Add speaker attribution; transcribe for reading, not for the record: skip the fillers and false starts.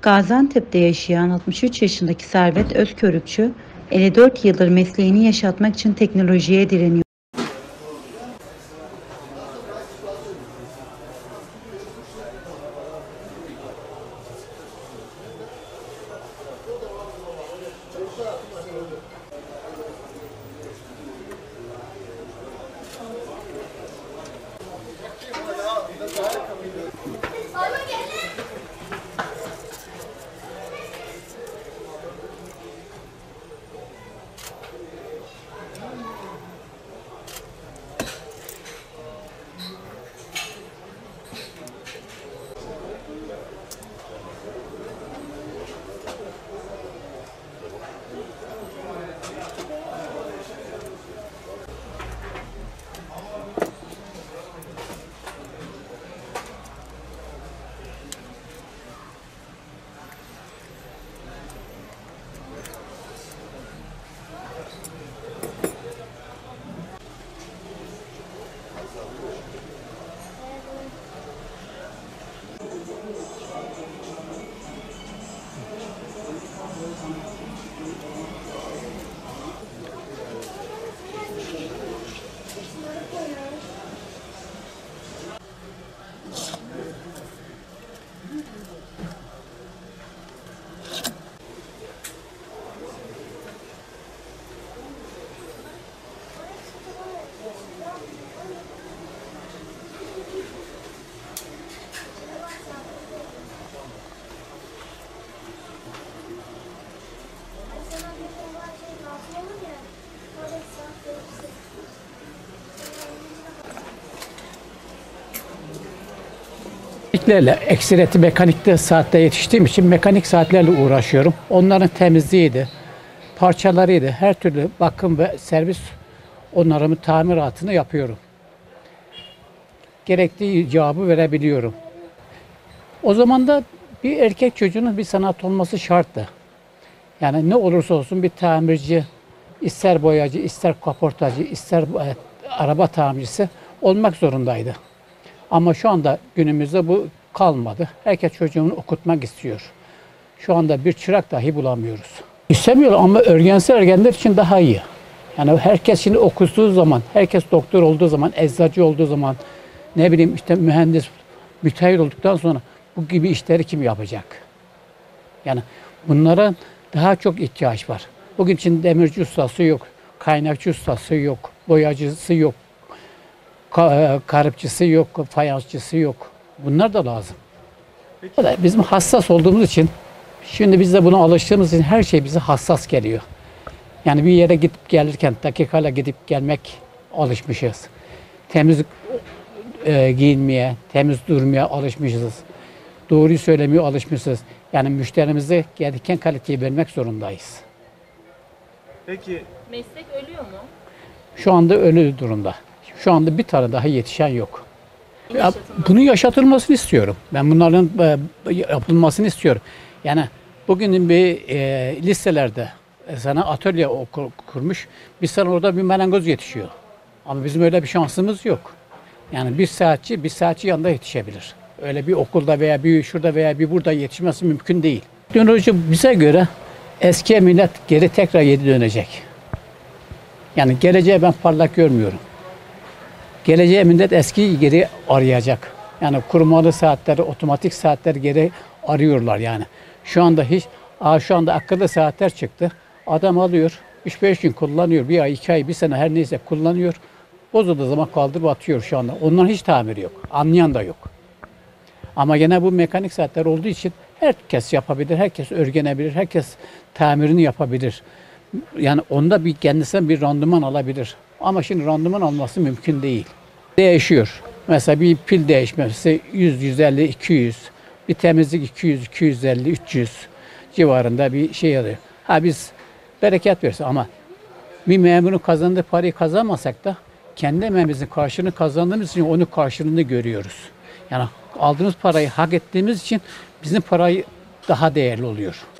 Speaker 1: Gaziantep'te yaşayan 63 yaşındaki Servet Özkörükçü, 54 yıldır mesleğini yaşatmak için teknolojiye direniyor.
Speaker 2: Ekseriyeti mekanikte saatte yetiştiğim için mekanik saatlerle uğraşıyorum. Onların temizliğiydi, parçalarıydı, her türlü bakım ve servis onarımı, tamiratını yapıyorum. Gerektiği cevabı verebiliyorum. O zaman da bir erkek çocuğunun bir sanat olması şarttı. Yani ne olursa olsun bir tamirci, ister boyacı, ister kaportacı, ister araba tamircisi olmak zorundaydı. Ama şu anda günümüzde bu kalmadı. Herkes çocuğunu okutmak istiyor. Şu anda bir çırak dahi bulamıyoruz. İstemiyor ama öğrenci ergenler için daha iyi. Yani herkes şimdi okuduğu zaman, herkes doktor olduğu zaman, eczacı olduğu zaman, ne bileyim işte mühendis, müteahhit olduktan sonra bu gibi işleri kim yapacak? Yani bunlara daha çok ihtiyaç var. Bugün için demirci ustası yok, kaynakçı ustası yok, boyacısı yok, karıpçısı yok, fayansçısı yok. Bunlar da lazım. Peki. Bizim hassas olduğumuz için, şimdi biz de buna alıştığımız için her şey bize hassas geliyor. Yani bir yere gidip gelirken dakikayla gidip gelmek alışmışız. Temiz giyinmeye, temiz durmaya alışmışız. Doğruyu söylemeye alışmışız. Yani müşterimize gereken kaliteyi vermek zorundayız.
Speaker 3: Peki
Speaker 4: meslek ölüyor mu?
Speaker 2: Şu anda ölü durumda. Şu anda bir tane daha yetişen yok. Bunu yaşatılmasını istiyorum. Ben bunların yapılmasını istiyorum. Yani bugün bir listelerde sana atölye kurmuş. Bir sene orada bir marangoz yetişiyor. Ama bizim öyle bir şansımız yok. Yani bir saatçi yanında yetişebilir. Öyle bir okulda veya bir şurada veya bir burada yetişmesi mümkün değil. Teknoloji bize göre eskiye millet geri tekrar dönecek. Yani geleceği ben parlak görmüyorum. Geleceğe millet eskiyi geri arayacak. Yani kurmalı saatleri, otomatik saatleri geri arıyorlar yani. Şu anda akıllı saatler çıktı. Adam alıyor, 3-5 gün kullanıyor, bir ay, 2 ay, bir sene her neyse kullanıyor. Bozulduğu zaman kaldırıp atıyor şu anda. Onların hiç tamiri yok, anlayan da yok. Ama gene bu mekanik saatler olduğu için herkes yapabilir, herkes öğrenebilir, herkes tamirini yapabilir. Yani onda bir kendisine bir randıman alabilir. Ama şimdi randıman alması mümkün değil. Değişiyor. Mesela bir pil değişmesi 100, 150, 200. Bir temizlik 200, 250, 300 civarında bir şey alıyor. Biz bereket versin ama bir memurun kazandığı parayı kazanmasak da kendi emeğimizin karşılığını kazandığımız için onun karşılığını görüyoruz. Yani aldığımız parayı hak ettiğimiz için bizim parayı daha değerli oluyor.